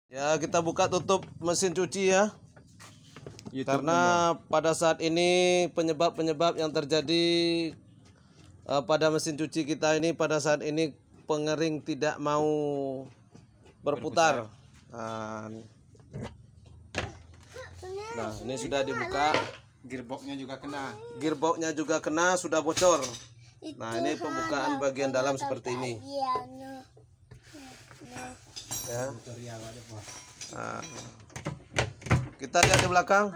Ya, kita buka tutup mesin cuci ya. Karena pada saat ini penyebab-penyebab yang terjadi pada mesin cuci kita ini pada saat ini pengering tidak mau berputar. Nah, ini sudah dibuka. Gearboxnya juga kena. Gearboxnya juga kena, sudah bocor. Nah, ini pembukaan bagian dalam seperti ini. Ya. Nah, kita lihat di belakang.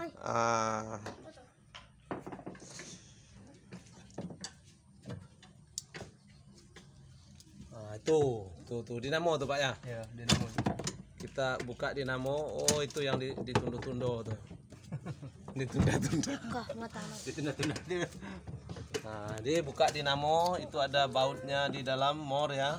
Tuh dinamo tuh Pak ya. Ya, dinamo. Kita buka dinamo. Oh, itu yang ditunda-tunda tuh. Ditunda-tunda. Ditunda-tunda. Nah, dia buka dinamo, itu ada bautnya di dalam mor ya.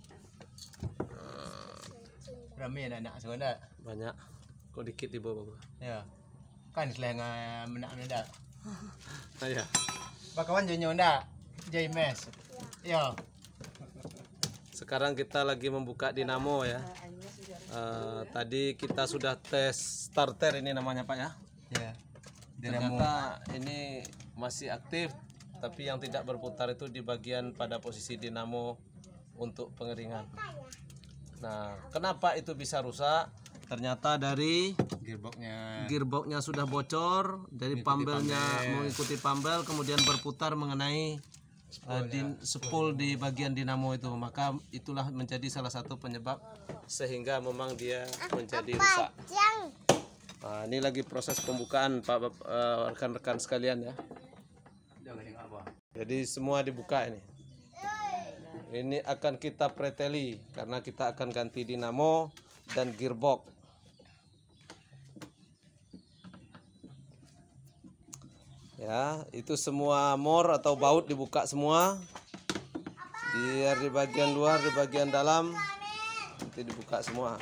Ramai anak-anak sekolah. Banyak. Kok dikit di bawah. Ya. Kan selain menak-menak. Nah, ya. Bakawan jonyo ndak? JMS. Ya. Sekarang kita lagi membuka dinamo ya. Tadi kita sudah tes starter ini namanya Pak ya. Ya. Dinamo. Ternyata ini masih aktif, tapi yang tidak berputar itu di bagian pada posisi dinamo untuk pengeringan. Nah, kenapa itu bisa rusak? Ternyata dari gearboxnya sudah bocor, dari pambelnya mengikuti pambel, kemudian berputar mengenai spool di bagian dinamo itu. Maka itulah menjadi salah satu penyebab sehingga memang dia menjadi rusak. Nah, ini lagi proses pembukaan Pak rekan-rekan sekalian ya. Jadi semua dibuka ini. Ini akan kita preteli karena kita akan ganti dinamo dan gearbox. Ya, itu semua mor atau baut dibuka semua. Biar di bagian luar, di bagian dalam nanti dibuka semua.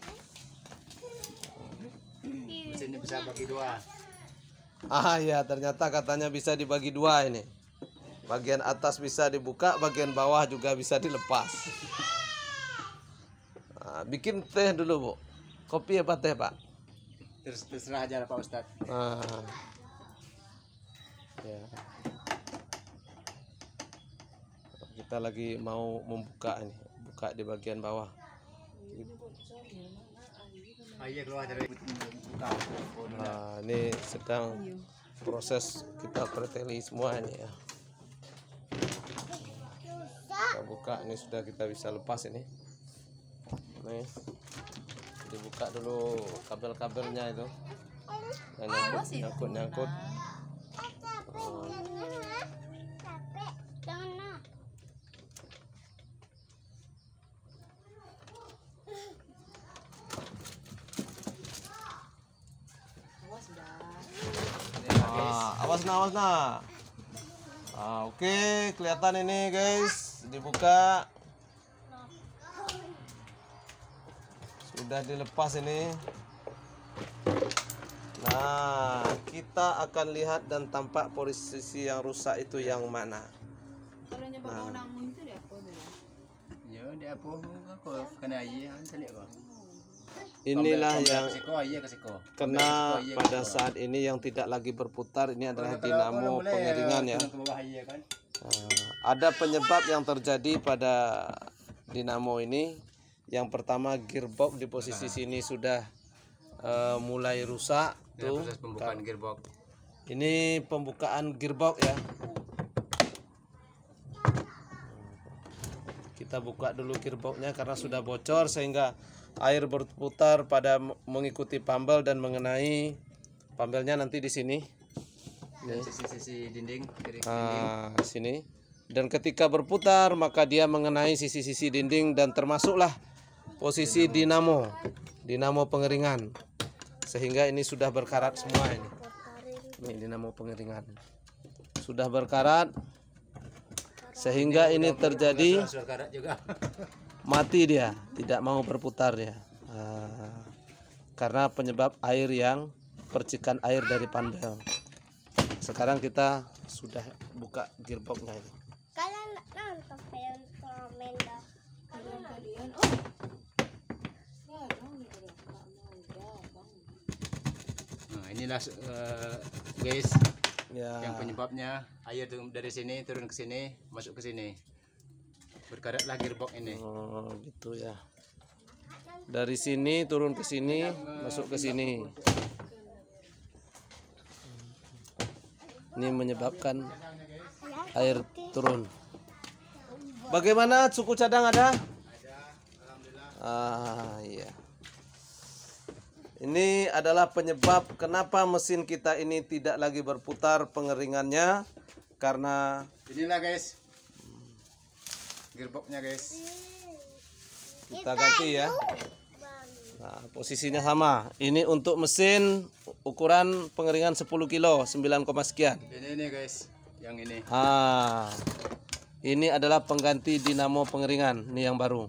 Mesin ini bisa bagi dua. Ya, ternyata katanya bisa dibagi dua ini. Bagian atas bisa dibuka, bagian bawah juga bisa dilepas. Nah, bikin teh dulu Bu. Kopi apa teh Pak? Terserah aja lah Pak Ustadz. Ya. Kita lagi mau membuka ini, buka di bagian bawah. Iya keluar dari buka. Nah, ini sedang proses kita preteli semua ini ya. Kita buka, ini sudah kita bisa lepas ini. Nih, dibuka dulu kabel-kabelnya itu. Yang nyangkut. Awas nah. Oke, kelihatan ini guys, dibuka. Sudah dilepas ini. Nah, kita akan lihat dan tampak posisi yang rusak itu yang mana. Ya, dia apa kena air selik kok. Inilah yang kena pada saat ini yang tidak lagi berputar. Ini adalah dinamo pengeringan ya. Ada penyebab yang terjadi pada dinamo ini. Yang pertama, gearbox di posisi sini sudah mulai rusak tuh. Proses pembukaan gearbox. Ini pembukaan gearbox ya. Kita buka dulu gearboxnya karena sudah bocor sehingga air berputar pada mengikuti pambel dan mengenai pambelnya nanti di sini. Sisi-sisi dinding. Sini. Dan ketika berputar maka dia mengenai sisi-sisi dinding dan termasuklah posisi dinamo pengeringan. Sehingga ini sudah berkarat semua ini. Ini dinamo pengeringan. Sudah berkarat sehingga ini terjadi mati dia, tidak mau berputar ya. Karena penyebab air yang percikan air dari pambel. Sekarang kita sudah buka gearboxnya ini. Kalian nonton film Tormenta. inilah guys Ya. yang penyebabnya air dari sini turun ke sini masuk ke sini. Berkaratlah gearbox ini. Oh, gitu ya. Dari sini turun ke sini, masuk ke sini. Ini menyebabkan air turun. Bagaimana suku cadang ada? Iya. Ini adalah penyebab kenapa mesin kita ini tidak lagi berputar pengeringannya, karena Inilah guys gearboxnya guys. kita ganti ya. Nah, posisinya sama. Ini untuk mesin ukuran pengeringan 10 kilo, 9, sekian. Ini guys, yang ini. Ini adalah pengganti dinamo pengeringan, ini yang baru.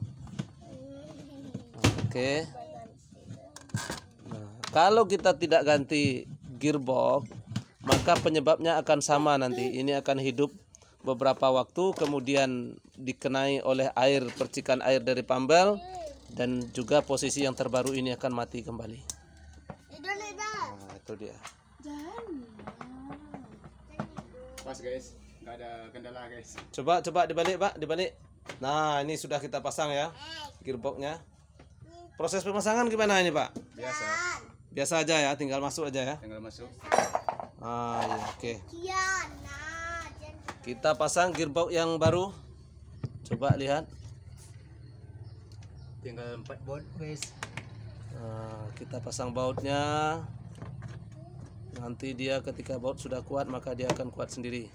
Oke. Nah, kalau kita tidak ganti gearbox, maka penyebabnya akan sama nanti. Ini akan hidup beberapa waktu, kemudian dikenai oleh air, percikan air dari pambel, dan juga posisi yang terbaru ini akan mati kembali. Nah, itu dia. Pas guys, nggak ada kendala guys. Coba dibalik, Pak, dibalik. Nah, ini sudah kita pasang ya gearboxnya. Proses pemasangan gimana ini, Pak? Biasa, Biasa aja ya, tinggal masuk aja ya. tinggal masuk. Ya, oke. Kita pasang gearbox yang baru. Coba lihat. Tinggal 4 volt guys. Nah, kita pasang bautnya. Nanti dia ketika baut sudah kuat, maka dia akan kuat sendiri.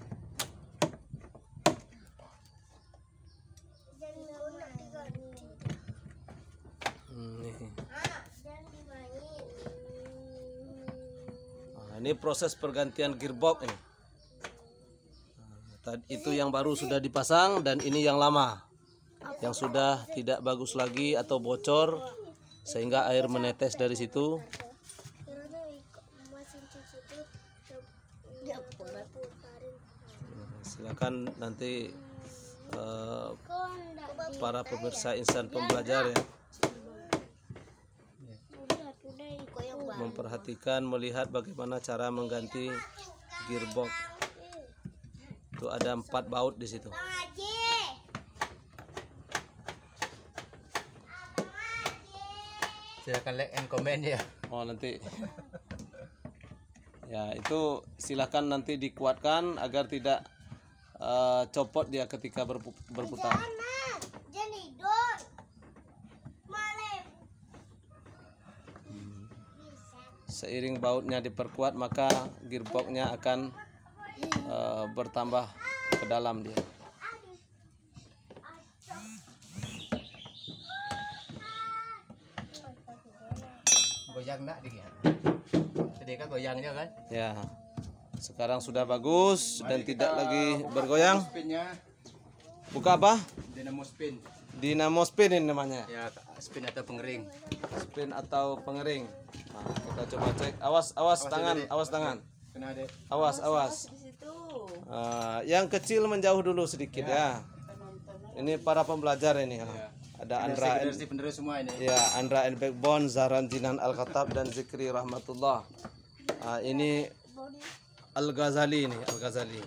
Nih. Nah, ini proses pergantian gearbox ini. Itu yang baru sudah dipasang, dan ini yang lama yang sudah tidak bagus lagi atau bocor sehingga air menetes dari situ. Silakan nanti para pemirsa Insan Pembelajar ya memperhatikan, melihat bagaimana cara mengganti gearbox. Itu ada 4 baut di situ. Silakan like and comment ya. Oh, nanti. Ya, itu silakan nanti dikuatkan agar tidak copot dia ketika berputar. Seiring bautnya diperkuat, maka gearboxnya akan bertambah ke dalam dia. Goyang nak dia. Tadi kan goyangnya kan? Ya. Sekarang sudah bagus dan tidak lagi bergoyang. Spinnya Buka apa? dynamo spin. Dinamo spin ini namanya. Ya, spin atau pengering. Spin atau pengering. Nah, kita coba cek. Awas tangan, Dek. awas tangan. Kena dek. Awas. Yang kecil menjauh dulu sedikit ya. Ini para pembelajar ini. Ada Andra, Penerus semua ini. ya, Andra and Backbone, Zahran Jinan Al-Khattab, dan Zikri Rahmatullah. Ini Al-Ghazali ini, Al-Ghazali.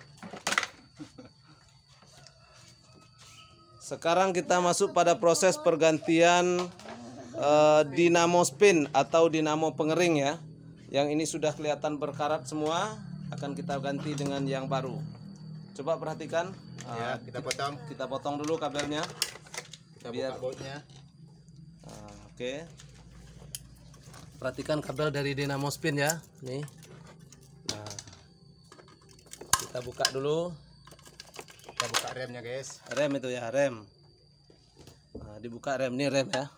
Sekarang kita masuk pada proses pergantian dinamo spin atau dinamo pengering ya. Yang ini sudah kelihatan berkarat semua, akan kita ganti dengan yang baru. Coba perhatikan. Ya, kita potong. Kita potong dulu kabelnya. Kita Biar- buka bautnya. Oke. Perhatikan kabel dari dinamo spin ya. Nih. Nah, kita buka dulu. Kita buka remnya guys. Rem itu ya, rem. Nah, dibuka rem, nih rem ya.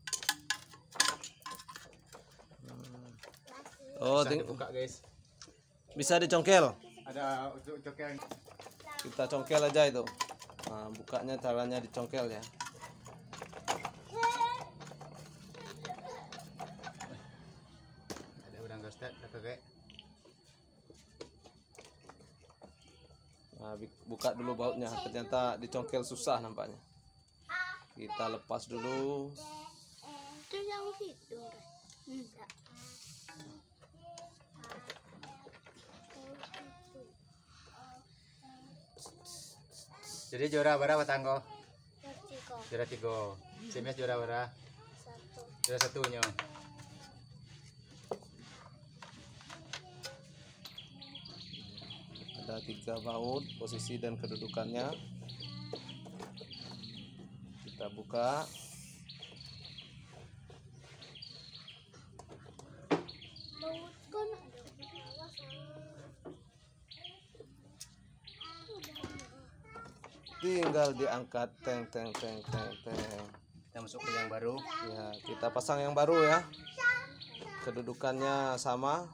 Oh, Bisa dibuka guys. bisa dicongkel. Ada untuk cokeng. Kita congkel aja itu. Nah, bukanya caranya dicongkel ya. Ada udang gostet, ada kakek. Nah, buka dulu bautnya. Ternyata dicongkel susah nampaknya. Kita lepas dulu. Itu yang itu. Enggak. Jadi juara berapa Tanggo? Tiga. Juara 3. Semes juara berapa? Satu. Juara 1-nya. Ada 3 baut, posisi dan kedudukannya. Kita buka. Baut kan ada. Tinggal diangkat, teng teng teng teng teng. Kita masuk ke yang baru. Ya, kita pasang yang baru ya. Kedudukannya sama.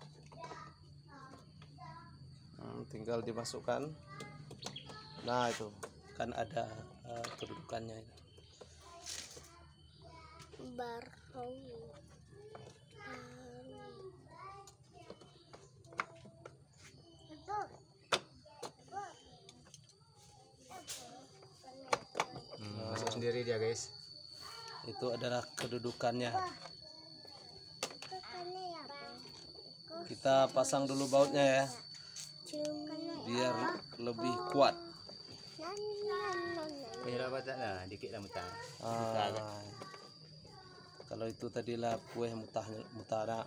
Tinggal dimasukkan. Nah, itu kan ada kedudukannya itu. Baru. Masuk sendiri dia guys. Itu adalah kedudukannya. Kita pasang dulu bautnya ya, biar lebih kuat. Penyerap tak lah, dikit lah mutah. Kalau itu tadilah kue mutara.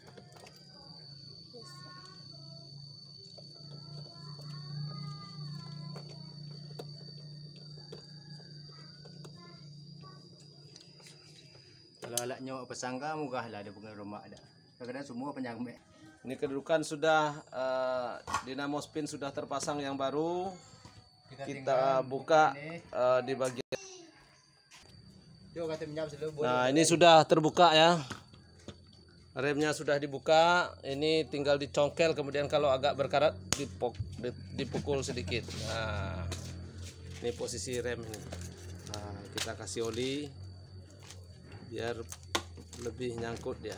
Kalau alatnya awak pasang kan murah lah, ada pengen rumah ada. Kadang-kadang semua penyambil. Ini kedudukan sudah dinamo spin sudah terpasang yang baru. Kita buka di bagian. Yuk kata minyak dulu. Nah, ini sudah terbuka ya. Remnya sudah dibuka. Ini tinggal dicongkel, kemudian kalau agak berkarat dipukul sedikit. Nah, ini posisi rem ini. Nah, kita kasih oli biar lebih nyangkut dia.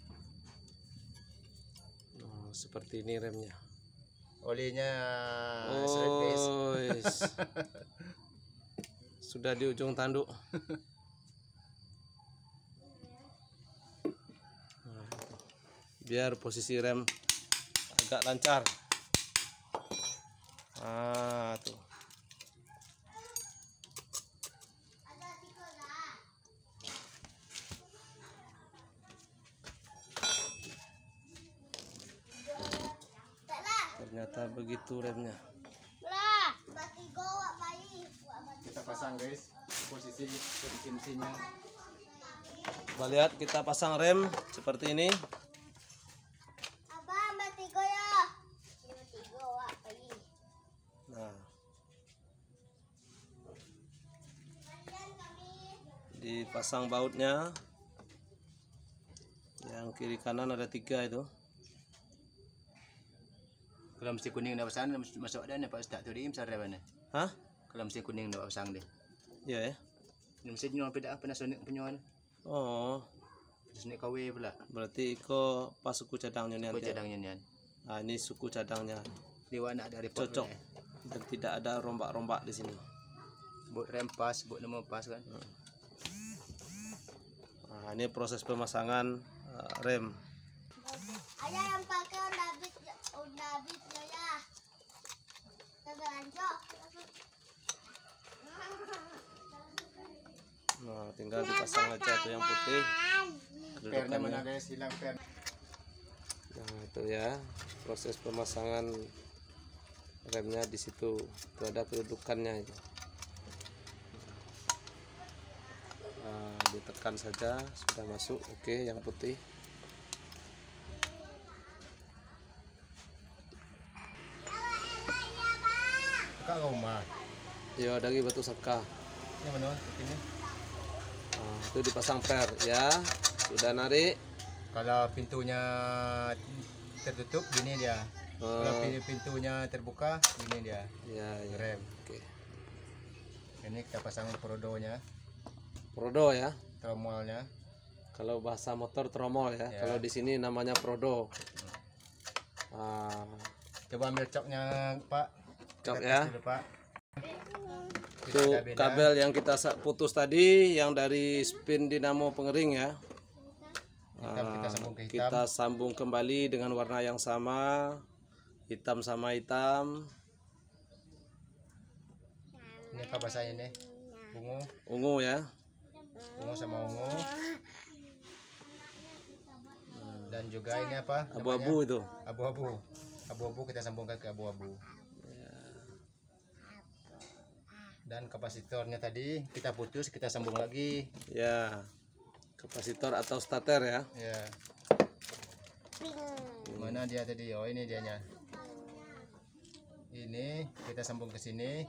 Nah, seperti ini remnya. Olinya Oh, sudah di ujung tanduk. Nah, biar posisi rem agak lancar. Ah, tuh. Ternyata begitu remnya. kita pasang guys. Posisi mesinnya. Coba lihat, kita pasang rem seperti ini. Nah, dipasang bautnya. Yang kiri kanan ada 3 itu. Kalau mesti kuning dah pasang, masuk ada Pak Ustaz tu dia besar mana? Hah? Kalau mesti kuning dah pasang dia. Iya ya. Ini mesti nyol pedak Panasonic punya kan. Oh, Panasonic KW pula. berarti iko pas suku cadangnya nih. Kau cadangnya ni kan. Nah, ini suku cadangnya. Dewa nak ada report. Cocok. Dan tidak ada rombak-rombak di sini. Buat rem pas, buat nama pas kan. Nah, ini proses pemasangan rem. Ayah yang pakai undabitnya ya. Terganjok. Nah, tinggal dipasang aja tuh yang putih. Pernya mana Kedudukannya. guys? Hilang per. Nah, itu ya proses pemasangan remnya di situ. Itu ada kedudukannya itu. Nah, ditekan saja sudah masuk. Oke, yang putih. Kak rumah. Ya, dari batu saka. Yang mana? Ini. Nah, itu dipasang per ya. Sudah narik. Kalau pintunya tertutup gini dia. Kalau pintunya terbuka gini dia. Ya, ya. Rem. Oke. Ini kita pasang prodonya, Prodo ya. tromolnya. Kalau bahasa motor tromol ya. Ya. Kalau di sini namanya prodo. Ah, Coba ambil coknya Pak. cok Kita ya. tes dulu, Pak. Itu Tidak beda. kabel yang kita putus tadi, yang dari spin dinamo pengering ya. Hitam kita sambung ke hitam. Kita sambung kembali dengan warna yang sama, hitam sama hitam. Ini apa bahasanya nih? Ungu, Ungu ya. ungu sama ungu. Dan juga ini apa? Abu-abu itu. Abu-abu. Abu-abu kita sambungkan ke abu-abu. Dan kapasitornya tadi kita putus, kita sambung lagi. Ya. Kapasitor atau stator ya. Ya. Mana dia tadi? Oh, ini dianya. Ini kita sambung ke sini.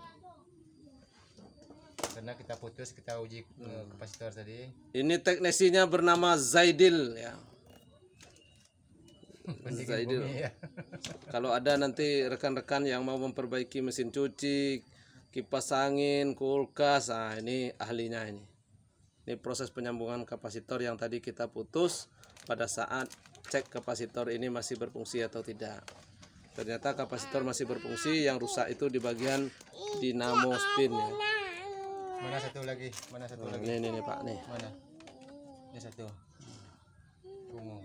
Karena kita putus, kita uji kapasitor tadi. Ini teknisinya bernama Zaidil ya. Pendingin Zaidil. bumi, ya. Kalau ada nanti rekan-rekan yang mau memperbaiki mesin cuci, kipas angin, kulkas, nah ini ahlinya ini. Ini proses penyambungan kapasitor yang tadi kita putus pada saat cek kapasitor ini masih berfungsi atau tidak. Ternyata kapasitor masih berfungsi, yang rusak itu di bagian dinamo spin ya. Mana satu lagi? Mana satu lagi? Ini Pak nih. Mana? Ini satu. Ungu.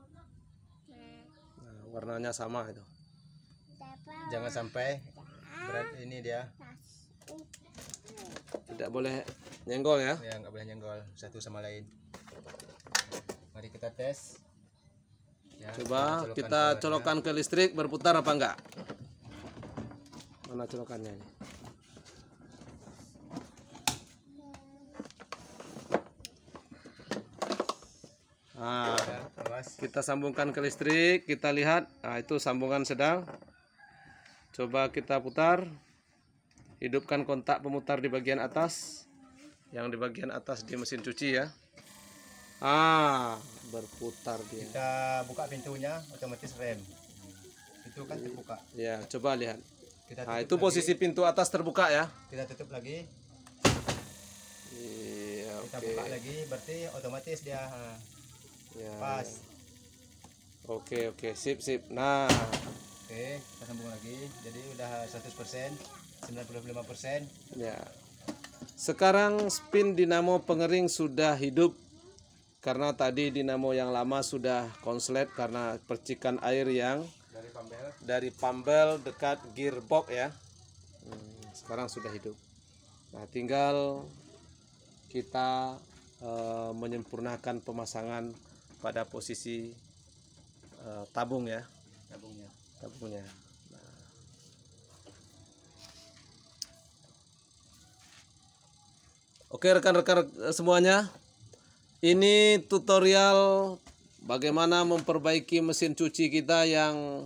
Nah, warnanya sama itu. Jangan sampai berat ini dia. Tidak boleh nyenggol ya. Ya, nggak boleh nyenggol satu sama lain. Mari kita tes. Ya, Coba kita colokkan ke listrik, berputar apa enggak? Mana colokannya ini? Nah, Awas. kita sambungkan ke listrik, kita lihat. Nah, itu sambungan sedang. Coba kita putar. Hidupkan kontak pemutar di bagian atas. Yang di bagian atas di mesin cuci ya. Berputar dia. Kita buka pintunya, otomatis rem. Itu kan terbuka. Ya, coba lihat. Kita Nah, tutup itu posisi pintu atas terbuka ya. Kita tutup lagi. Iya, Kita oke. buka lagi, berarti otomatis dia Ya, pas. Oke, sip. Nah, Oke, kita sambung lagi. Jadi udah 100%, 95%. ya. Sekarang spin dinamo pengering sudah hidup karena tadi dinamo yang lama sudah konslet karena percikan air yang Dari pambel. dari pambel dekat gearbox ya. Sekarang sudah hidup. Nah, tinggal kita menyempurnakan pemasangan pada posisi tabung ya, tabungnya. Nah. Oke rekan-rekan semuanya, ini tutorial bagaimana memperbaiki mesin cuci kita yang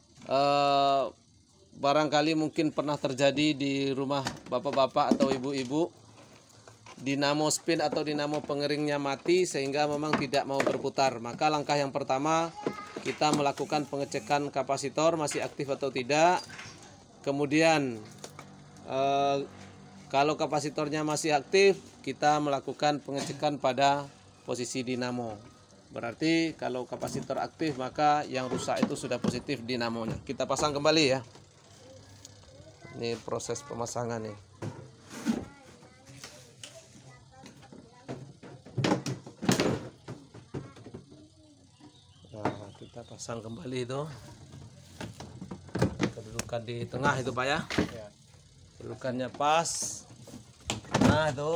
barangkali mungkin pernah terjadi di rumah bapak-bapak atau ibu-ibu. Dinamo spin atau dinamo pengeringnya mati sehingga memang tidak mau berputar. Maka langkah yang pertama kita melakukan pengecekan kapasitor masih aktif atau tidak. Kemudian kalau kapasitornya masih aktif, kita melakukan pengecekan pada posisi dinamo. Berarti kalau kapasitor aktif maka yang rusak itu sudah positif dinamonya. Kita pasang kembali ya. Ini proses pemasangan nih. Nah, kita pasang kembali itu. Kedudukan di tengah itu Pak ya. Ya. Kedudukannya pas. Nah itu.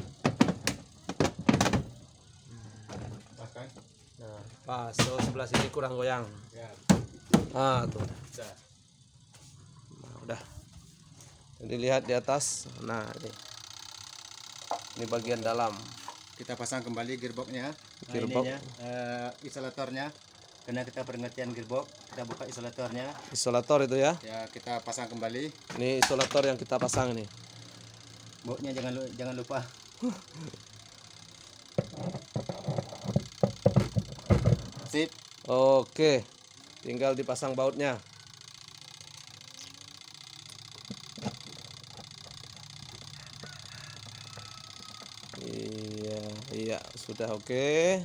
Bahkan. Nah, pas. So, sebelah sini kurang goyang. Ya. Nah, tuh. Sudah. Nah, udah. Jadi lihat di atas. Nah, ini bagian dalam. Kita pasang kembali gearboxnya. Gearbox. Ininya, isolatornya. Karena kita pengertian gearbox, kita buka isolatornya. Isolator itu ya. Ya, kita pasang kembali. Ini isolator yang kita pasang nih. Bautnya jangan lupa. Sip. Oke. Tinggal dipasang bautnya. Iya, sudah oke.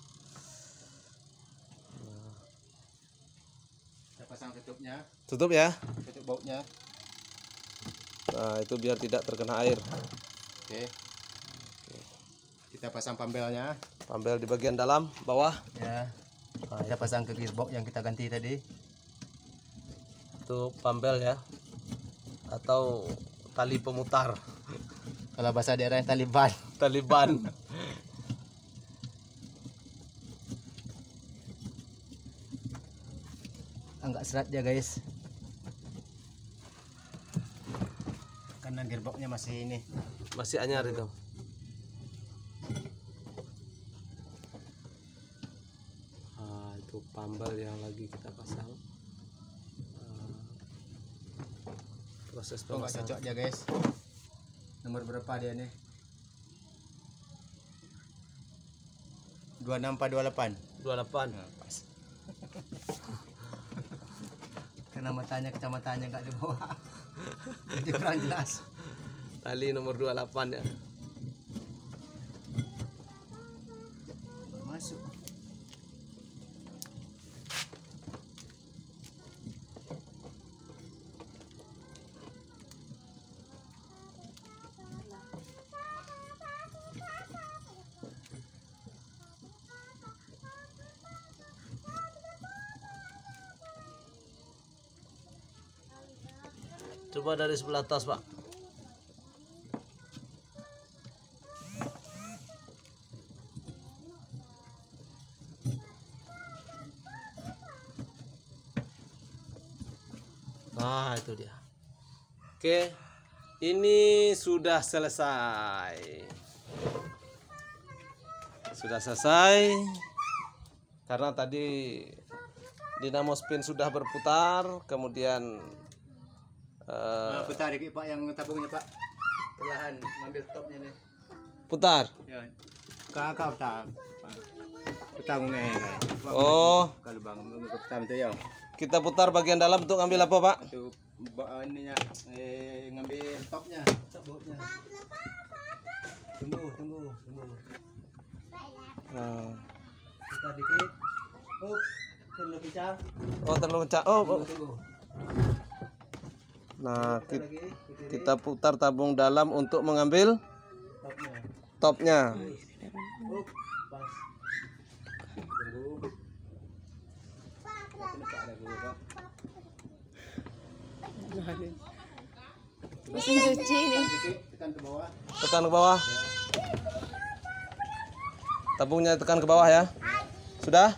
Kita pasang tutupnya, Tutup ya. tutup bautnya. Nah, itu biar tidak terkena air. Oke. Kita pasang pambelnya. Pambel di bagian dalam, bawah. Ya. Kita pasang ke gearbox yang kita ganti tadi. Itu pambel ya. Atau tali pemutar. Kalau bahasa daerah Taliban. Taliban. Enggak serat ya guys. Karena gearboxnya masih ini. Masih anyar itu. Itu pambal yang lagi kita pasang. Proses Oh, nggak pemasangan. cocok ya guys. Nomor berapa dia nih? 26 apa 28? 28. Nah, pas. Karena matanya kacamatanya nggak di bawah. Jadi kurang jelas. Tali nomor 28 ya. Masuk. Coba dari sebelah atas, Pak. Nah, itu dia. Oke. Ini sudah selesai. Sudah selesai. Karena tadi dinamo spin sudah berputar, kemudian Putar dikit Pak yang tabungnya Pak. Perlahan ngambil topnya nih. putar. Ya. Kakak putar. Putar nih. Oh, Kalau Bang putar itu ya. kita putar bagian dalam untuk ngambil apa, Pak? Itu ininya ngambil topnya, topnya. Tunggu. Nah. Putar dikit. Terlalu kencang. Oh, terlalu kencang. Oh, oh. Tunggu. Nah, Lagi. kita putar tabung dalam untuk mengambil Topnya. topnya. Pas. Tunggu. Mesin cuci ini. Dikit, tekan ke bawah. Tekan ke bawah. Tabungnya tekan ke bawah ya. Sudah?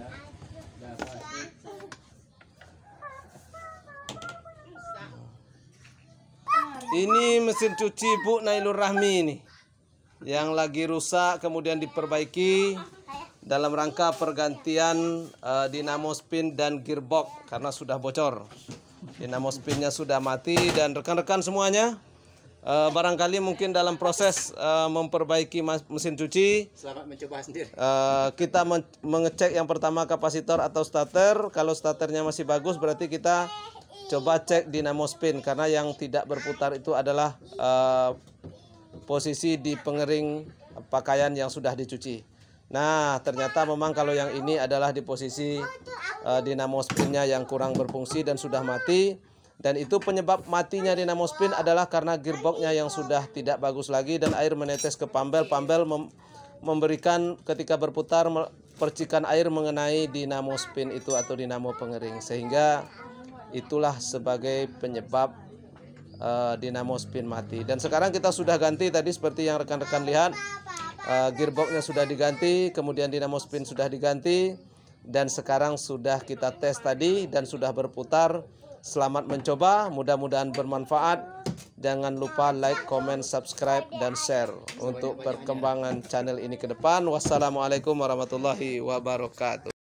Ini mesin cuci Bu Nailur Rahmi ini yang lagi rusak kemudian diperbaiki dalam rangka pergantian dinamo spin dan gearbox karena sudah bocor. Dinamo spinnya sudah mati dan rekan-rekan semuanya barangkali mungkin dalam proses memperbaiki mesin cuci Selamat mencoba sendiri. kita mengecek yang pertama kapasitor atau starter. Kalau starternya masih bagus berarti kita coba cek dinamo spin karena yang tidak berputar itu adalah posisi di pengering pakaian yang sudah dicuci. Nah, ternyata memang kalau yang ini adalah di posisi dinamo spinnya yang kurang berfungsi dan sudah mati. Dan itu penyebab matinya dinamo spin adalah karena gearboxnya yang sudah tidak bagus lagi dan air menetes ke pambel. Pambel memberikan ketika berputar percikan air mengenai dinamo spin itu atau dinamo pengering. Sehingga itulah sebagai penyebab dinamo spin mati. Dan sekarang kita sudah ganti tadi seperti yang rekan-rekan lihat. Gearboxnya sudah diganti, kemudian dinamo spin sudah diganti. Dan sekarang sudah kita tes tadi dan sudah berputar. Selamat mencoba, mudah-mudahan bermanfaat. Jangan lupa like, comment, subscribe, dan share untuk perkembangan channel ini ke depan. Wassalamualaikum warahmatullahi wabarakatuh.